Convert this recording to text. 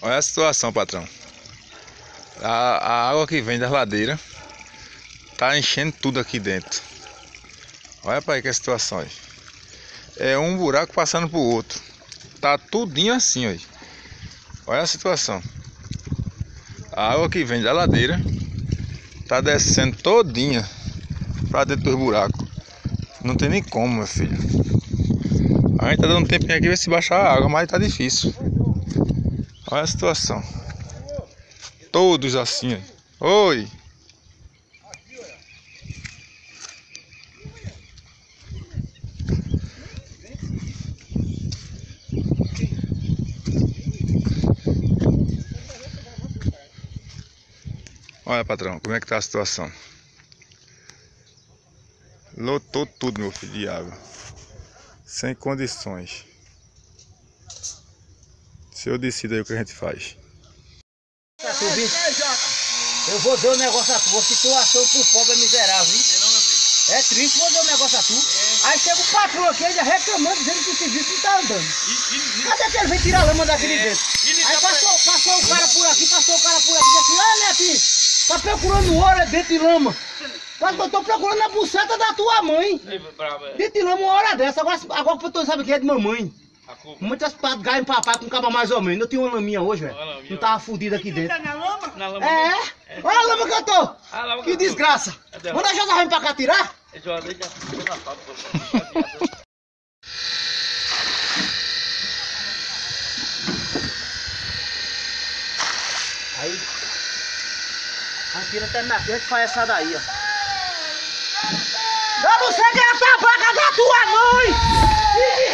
Olha a situação, patrão. A água que vem da ladeira tá enchendo tudo aqui dentro. Olha para aí que é a situação aí. É um buraco passando pro outro. Tá tudinho assim, ó. Olha a situação. A água que vem da ladeira tá descendo todinha pra dentro dos buracos. Não tem nem como, meu filho. A gente tá dando um tempinho aqui ver se baixar a água, mas tá difícil. Olha a situação. Todos assim, ó. Oi! Olha, patrão, como é que tá a situação? Lotou tudo, meu filho, de água. Sem condições. Se eu decido aí o que a gente faz. Eu vou ver o negócio a tua, situação pro pobre é miserável, hein? É triste, vou ver o negócio a tu. Aí chega o patrão aqui, ainda reclamando, dizendo que o serviço não tá andando. Cadê que ele vem tirar a lama daquele dentro? Aí passou o cara por aqui, disse assim, ó netinho, tá procurando ouro dentro de lama. Mas eu tô procurando a buceta da tua mãe. Dentro de lama uma hora dessa, agora que tu sabe que é de mamãe. Muitas gaia em papai com caba mais ou menos. Eu tinha uma laminha hoje, velho. Não tava fudido aqui dentro. Tá na lama? Na lama. Olha a lama que eu tô. Que desgraça. Manda a José pra cá tirar. Aí. Tira até minha frente e faz essa daí, ó. Eu não sei quem é essa vaca da tua mãe!